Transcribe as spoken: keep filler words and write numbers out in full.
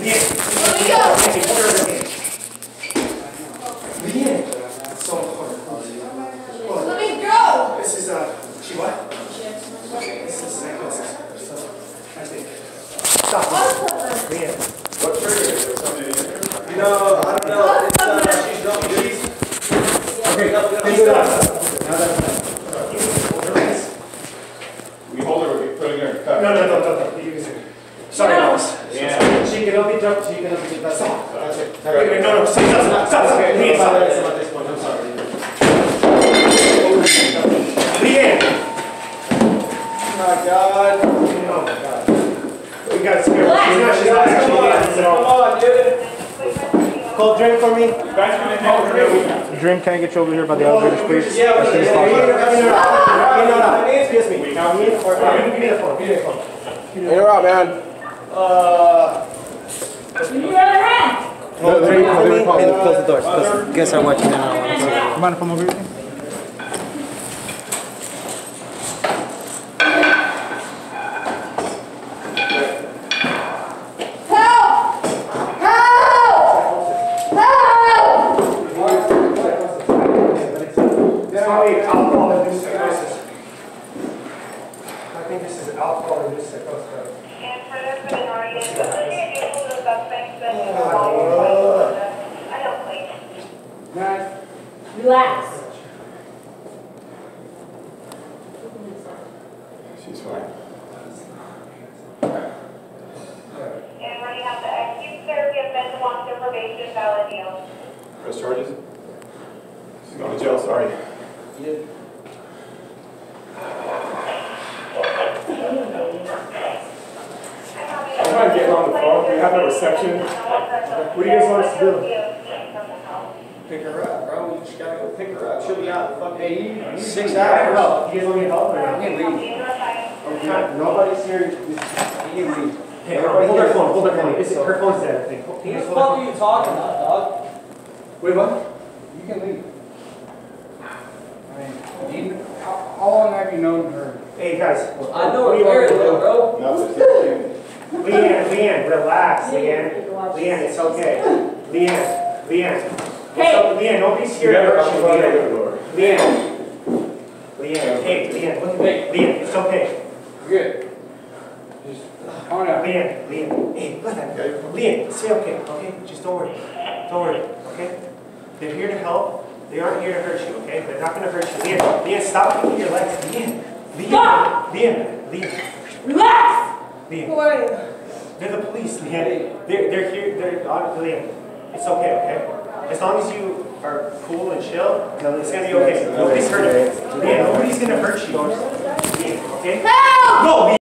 Leanne. Let me go. Leanne. It's so hard. Let me go. This is, uh, she what? This is psychosis. So, I think. Stop. Leanne. What trigger is it? Something in here? You know, I don't know. It's, uh, she's not good. Okay, no, no, please no, stop. no. Now that's done. We hold her, we're putting her in cut. No, no, no, no, no. You use it. Sorry, boss. Yeah. She can help you jump. She can help you jump. Stop. That's it. Wait, wait, no, no, stop, stop, stop, stop. Okay, Leanne, no, stop. it's not this one. I'm sorry. Leanne. Oh my God. Oh my God. We got scared. She's not, she's not Come on, actually. come on, dude. Cold drink for me. Guys, can I help her? Dream, can I get you over here by the elevators, please? Yeah, As soon as possible. Excuse me. Give me the phone. Give me the phone. Interrupt, man. Uh. You rather run. Hold the drink for me and close the doors. Guess I'm watching now. You mind if I'm over here? I think this is alcohol-induced psychosis. And for this minority, it's the suspects that I don't believe. Relax. She's fine. And where you have the acute therapy of mental long-term probation, valid deal. Press charges? She's going to jail, sorry. I'm trying to get her on the phone. We have no reception. What do you guys want us to do? Pick her up, bro. We just gotta go pick her up. She'll be out in fucking six I don't hours. know. You guys want me to help or not? You can leave. Okay. Nobody's here. You can leave. Hey, hold her phone. Hold her phone. Is it, her phone's dead, I think. Can you just hold her phone? you talking about, dog? Wait, what? You can leave. I mean, do you, how, how long have you known her? Hey, guys. I know her very well, bro. No, it's fifteen. Leanne, Leanne, relax, Leanne. Leanne, it's okay. Leanne, Leanne. Hey. So, Leanne, nobody's You here to never hurt open you, the Leanne. door. Leanne. Leanne, hey, Leanne, look at me. Leanne, it's okay. Good. Just calm down. Leanne, Leanne, hey, look at that. Leanne, say okay, okay? Just don't worry. Don't worry, okay? They're here to help. They aren't here to hurt you, okay? They're not going to hurt you. Leanne, Leanne, stop kicking your legs. Leanne, Leanne, Stop! Leanne, Leanne, Relax. Leanne. Who are you? They're the police, Leanne. They're, they're here, they're, uh, Leanne. It's okay, okay? As long as you are cool and chill, it's going to be okay. Nobody's hurting you. Leanne, nobody's going to hurt you. Leanne, okay? Help! No, Leanne.